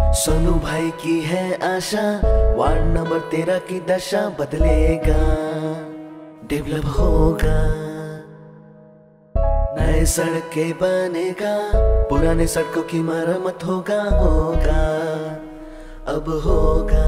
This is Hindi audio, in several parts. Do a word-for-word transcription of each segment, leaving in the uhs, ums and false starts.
सोनू भाई की है आशा, वार्ड नंबर तेरह की दशा बदलेगा, डेवलप होगा, नए सड़कें बनेगा, पुराने सड़कों की मरम्मत होगा होगा अब होगा।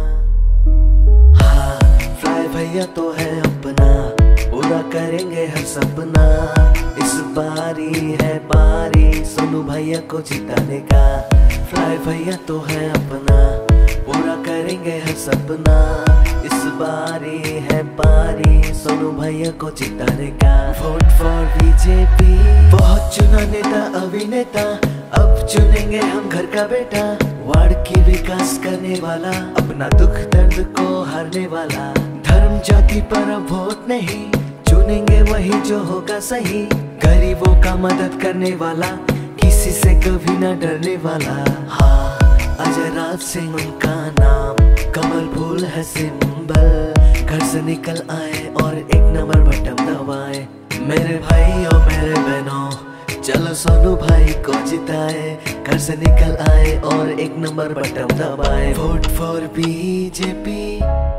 हाँ, फ्लाई भैया तो है अपना, पूरा करेंगे हर सपना, इस बारी है बारी सोनू भैया को जिताने का। फ्लाई भैया तो है अपना, पूरा करेंगे हर सपना, इस बारी है बारी सोनू भैया को जिताने का। वोट फॉर बीजेपी, बहुत चुना नेता अभिनेता, अब चुनेंगे हम घर का बेटा, वार्ड की विकास करने वाला, अपना दुख दर्द को हारने वाला। धर्म जाति पर अब वोट नहीं, चुनेंगे वही जो होगा सही, गरीबों का मदद करने वाला, किसी से कभी न डरने वाला। हाँ, अजय राज सिंह उनका नाम, कमल फूल है सिंबल, घर से निकल आए और एक नंबर बटन दबाए। मेरे भाई और मेरे बहनों, चलो सोनू भाई को जिताए, घर से निकल आए और एक नंबर बटन दबाए। Vote for BJP.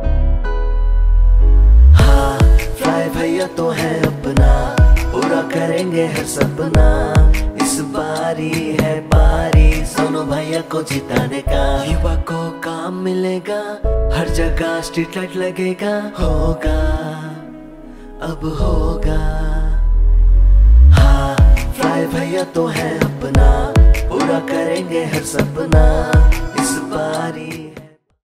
हाँ, फ्लाई भैया तो है अपना, पूरा करेंगे हर सपना, इस बारी है बारी सोनू भैया को जिताने का। युवा को काम मिलेगा, हर जगह स्ट्रीट लाइट लगेगा, होगा अब होगा। हाँ, फ्लाई भैया तो है अपना, पूरा करेंगे हर सपना, इस बारी